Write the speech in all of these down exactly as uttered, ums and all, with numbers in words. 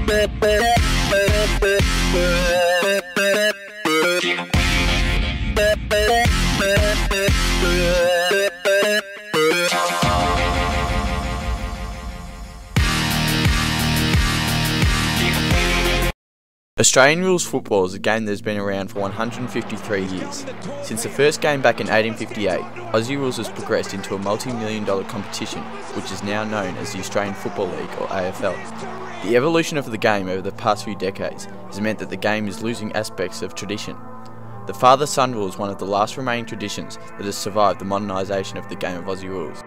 Australian rules football is a game that has been around for one hundred fifty-three years. Since the first game back in eighteen fifty-eight, Aussie rules has progressed into a multi-million dollar competition which is now known as the Australian Football League, or A F L. The evolution of the game over the past few decades has meant that the game is losing aspects of tradition. The Father Son rule is one of the last remaining traditions that has survived the modernisation of the game of Aussie rules.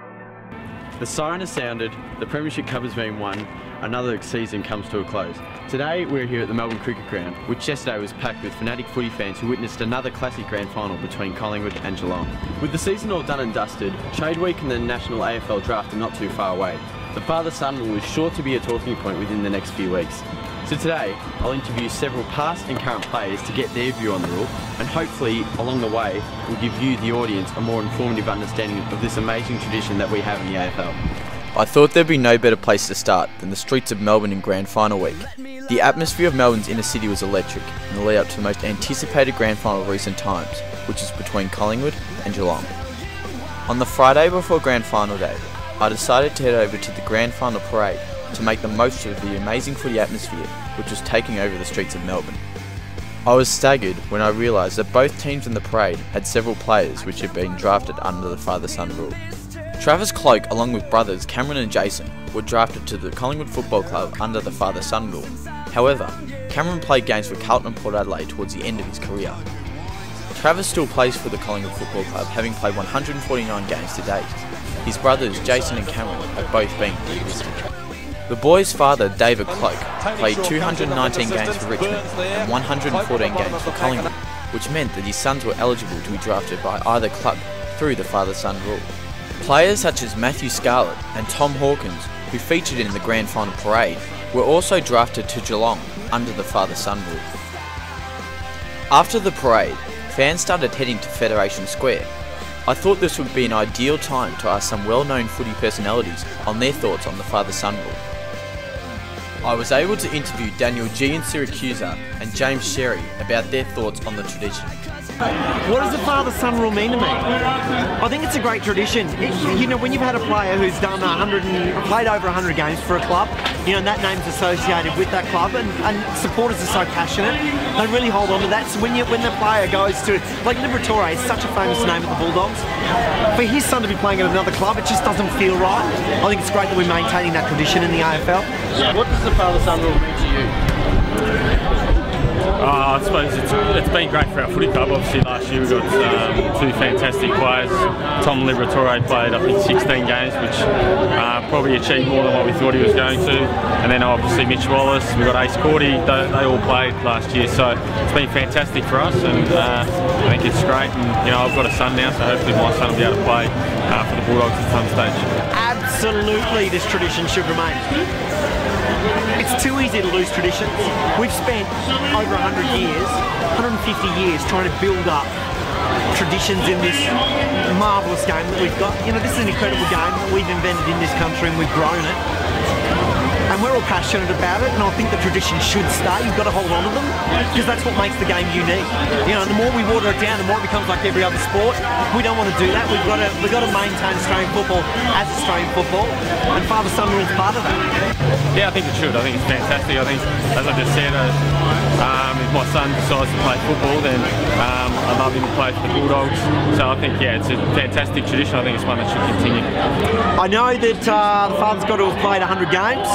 The siren has sounded, the premiership cup has been won, another season comes to a close. Today we're here at the Melbourne Cricket Ground, which yesterday was packed with fanatic footy fans who witnessed another classic grand final between Collingwood and Geelong. With the season all done and dusted, trade week and the national A F L draft are not too far away. The Father Son rule is sure to be a talking point within the next few weeks. So today, I'll interview several past and current players to get their view on the rule, and hopefully, along the way, we'll give you, the audience, a more informative understanding of this amazing tradition that we have in the A F L. I thought there'd be no better place to start than the streets of Melbourne in Grand Final week. The atmosphere of Melbourne's inner city was electric in the lead up to the most anticipated Grand Final of recent times, which is between Collingwood and Geelong. On the Friday before Grand Final day, I decided to head over to the Grand Final parade to make the most of the amazing footy atmosphere which was taking over the streets of Melbourne. I was staggered when I realised that both teams in the parade had several players which had been drafted under the Father Son rule. Travis Cloke, along with brothers Cameron and Jason, were drafted to the Collingwood Football Club under the Father Son rule. However, Cameron played games for Carlton and Port Adelaide towards the end of his career. Travis still plays for the Collingwood Football Club, having played one hundred forty-nine games to date. His brothers Jason and Cameron have both been delisted. The boy's father, David Cloke, played two hundred nineteen games for Richmond and one hundred fourteen games for Collingwood, which meant that his sons were eligible to be drafted by either club through the Father Son rule. Players such as Matthew Scarlett and Tom Hawkins, who featured in the Grand Final parade, were also drafted to Geelong under the Father Son rule. After the parade, fans started heading to Federation Square. I thought this would be an ideal time to ask some well-known footy personalities on their thoughts on the Father Son rule. I was able to interview Daniel Giansiracusa and James Sherry about their thoughts on the tradition. What does the Father Son rule mean to me? I think it's a great tradition. It, you know, when you've had a player who's done one hundred and played over one hundred games for a club, you know, and that name's associated with that club, and, and supporters are so passionate, they really hold on to that. So when you when the player goes to, like Liberatore is such a famous name at the Bulldogs, for his son to be playing at another club, it just doesn't feel right. I think it's great that we're maintaining that tradition in the A F L. What does the Father Son rule mean to you? Uh, I suppose it's, it's been great for our footy club. Obviously last year we got um, two fantastic players. Tom Liberatore played I think sixteen games, which uh, probably achieved more than what we thought he was going to. And then obviously Mitch Wallace, we got Ace Cordy, they, they all played last year. So it's been fantastic for us, and uh, I think it's great. And you know, I've got a son now, so hopefully my son will be able to play uh, for the Bulldogs at some stage. Absolutely, this tradition should remain. It's too easy to lose traditions. We've spent over one hundred years, one hundred fifty years trying to build up traditions in this marvellous game that we've got. You know, this is an incredible game that we've invented in this country, and we've grown it. And we're all passionate about it, and I think the tradition should stay. You've got to hold on to them, because that's what makes the game unique. You know, and the more we water it down, the more it becomes like every other sport. We don't want to do that. We've got to, we've got to maintain Australian football as Australian football, and Father Son rule is part of that. Yeah, I think it should. I think it's fantastic. I think, as I just said, uh, um, if my son decides to play football, then um, I'd love him to play for the Bulldogs. So I think, yeah, it's a fantastic tradition. I think it's one that should continue. I know that uh, the father's got to have played one hundred games.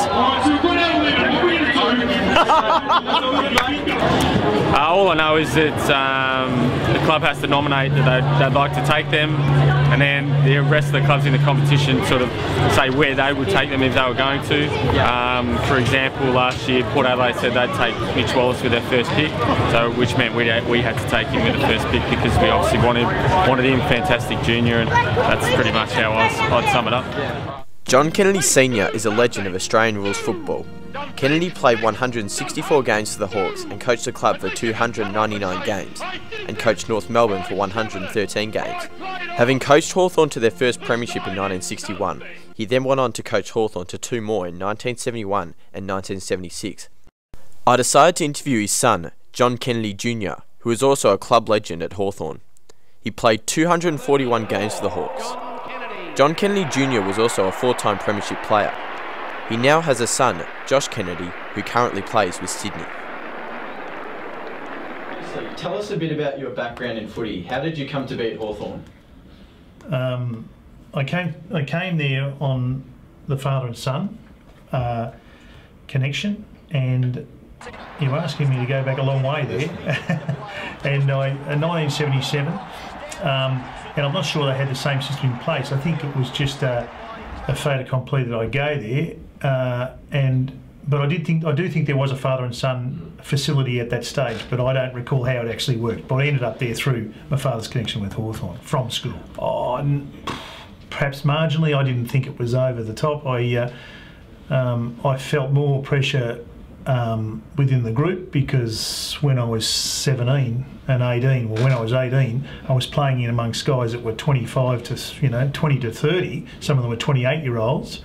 uh, all I know is that um, the club has to nominate that they'd, they'd like to take them, and then the rest of the clubs in the competition sort of say where they would take them if they were going to. Um, for example, last year Port Adelaide said they'd take Mitch Wallace with their first pick, so which meant we we had to take him with the first pick because we obviously wanted wanted him, fantastic junior, and that's pretty much how I was, I'd sum it up. John Kennedy Senior is a legend of Australian rules football. Kennedy played one hundred sixty-four games for the Hawks and coached the club for two hundred ninety-nine games, and coached North Melbourne for one hundred thirteen games. Having coached Hawthorn to their first premiership in nineteen sixty-one, he then went on to coach Hawthorn to two more in nineteen seventy-one and nineteen seventy-six. I decided to interview his son, John Kennedy Junior, who is also a club legend at Hawthorn. He played two hundred forty-one games for the Hawks. John Kennedy Junior was also a four-time premiership player. He now has a son, Josh Kennedy, who currently plays with Sydney. So tell us a bit about your background in footy. How did you come to be at Hawthorn? Um, I came I came there on the father and son uh, connection, and you're asking me to go back a long way there. and I, in nineteen seventy-seven, um, and I'm not sure they had the same system in place. I think it was just a, a fait accompli that I go there, uh, and but I did think I do think there was a father and son facility at that stage, but I don't recall how it actually worked. But I ended up there through my father's connection with Hawthorn from school. Oh, and perhaps marginally, I didn't think it was over the top. I uh, um, I felt more pressure um, within the group because when I was seventeen and eighteen, well, when I was eighteen, I was playing in amongst guys that were twenty-five to you know twenty to thirty. Some of them were twenty-eight year olds.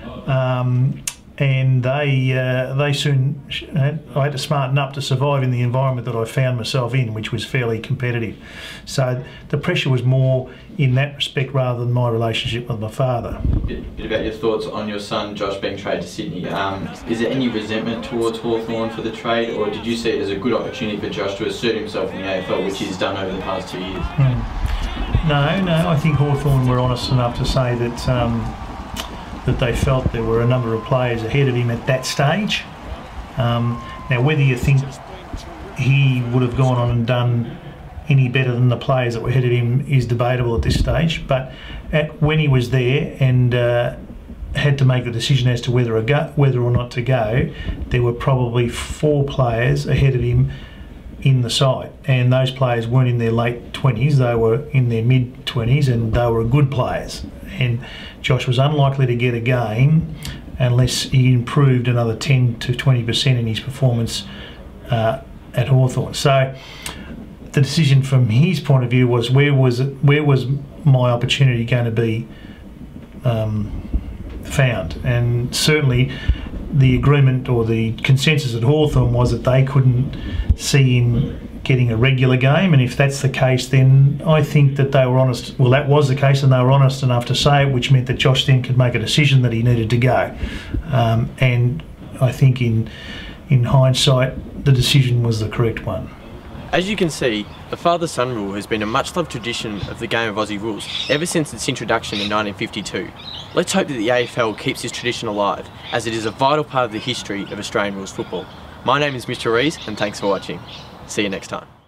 Um, and they uh, they soon had, I had to smarten up to survive in the environment that I found myself in, which was fairly competitive. So the pressure was more in that respect rather than my relationship with my father. A bit, bit about your thoughts on your son Josh being traded to Sydney. Um, is there any resentment towards Hawthorn for the trade, or did you see it as a good opportunity for Josh to assert himself in the A F L, which he's done over the past two years? Mm. No, no, I think Hawthorn were honest enough to say that um, that they felt there were a number of players ahead of him at that stage. Um, now, whether you think he would have gone on and done any better than the players that were ahead of him is debatable at this stage, but at, when he was there and uh, had to make the decision as to whether, a go, whether or not to go, there were probably four players ahead of him in the side, and those players weren't in their late twenties, they were in their mid twenties, and they were good players. And Josh was unlikely to get a game unless he improved another ten to twenty percent in his performance uh, at Hawthorn. So the decision from his point of view was where was it, where was my opportunity going to be um, found, and certainly the agreement or the consensus at Hawthorn was that they couldn't see him getting a regular game, and if that's the case, then I think that they were honest. Well, that was the case, and they were honest enough to say it, which meant that Josh then could make a decision that he needed to go. Um, and I think in in hindsight, the decision was the correct one. As you can see, the father-son rule has been a much-loved tradition of the game of Aussie rules ever since its introduction in nineteen fifty-two. Let's hope that the A F L keeps this tradition alive, as it is a vital part of the history of Australian rules football. My name is Mister Rees, and thanks for watching. See you next time.